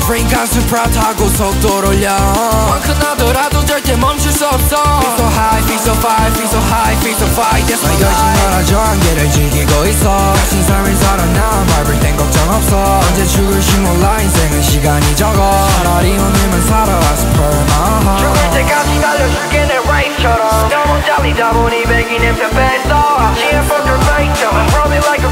drink 한 supra 타고 속도를 올려 만큼 나더라도 절대 멈출 수 없어 Feel so high, feel so fine, feel so high, feel so fine That's my life 열심히 저 한계를 즐기고 있어 다신 삶을 살아 난 밟을 땐 걱정 없어 언제 죽을지 몰라 인생은 시간이 적어 차라리 오늘만 살아 as per my heart 죽을 때까지 달려줄게 내 Race처럼 너무 달리다 보니 배기 냄새 뺐어 GM fucker Race처럼 Rub it like a